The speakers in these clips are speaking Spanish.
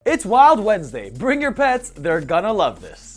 It's Wild Wednesday. Bring your pets, they're gonna love this.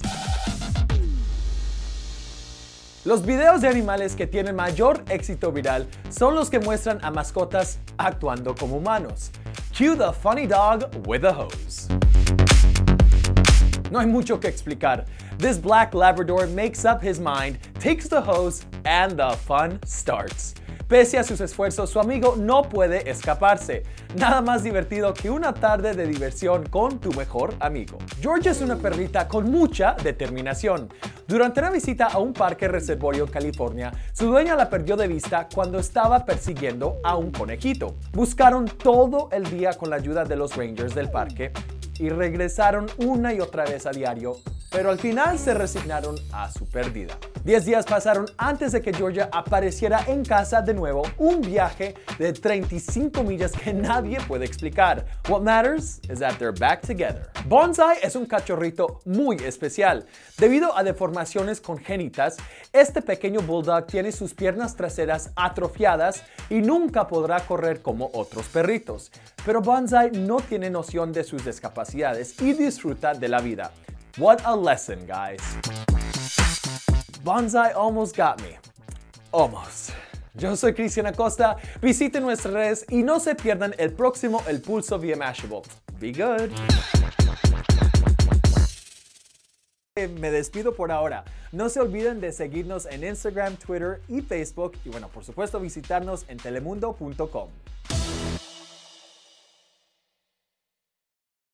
Los videos de animales que tienen mayor éxito viral son los que muestran a mascotas actuando como humanos. Cue the funny dog with a hose. No hay mucho que explicar. This black Labrador makes up his mind, takes the hose, and the fun starts. Pese a sus esfuerzos, su amigo no puede escaparse. Nada más divertido que una tarde de diversión con tu mejor amigo. Georgia es una perrita con mucha determinación. Durante una visita a un parque reservorio en California, su dueña la perdió de vista cuando estaba persiguiendo a un conejito. Buscaron todo el día con la ayuda de los rangers del parque y regresaron una y otra vez a diario, pero al final se resignaron a su pérdida. 10 días pasaron antes de que Georgia apareciera en casa de nuevo, un viaje de 35 millas que nadie puede explicar. What matters is that they're back together. Bonsai es un cachorrito muy especial. Debido a deformaciones congénitas, este pequeño bulldog tiene sus piernas traseras atrofiadas y nunca podrá correr como otros perritos. Pero Bonsai no tiene noción de sus discapacidades y disfruta de la vida. What a lesson, guys. Bonsai almost got me. Almost. Yo soy Cristian Acosta. Visiten nuestras redes y no se pierdan el próximo El Pulso vía Mashable. Be good. Me despido por ahora. No se olviden de seguirnos en Instagram, Twitter y Facebook. Y bueno, por supuesto, visitarnos en telemundo.com.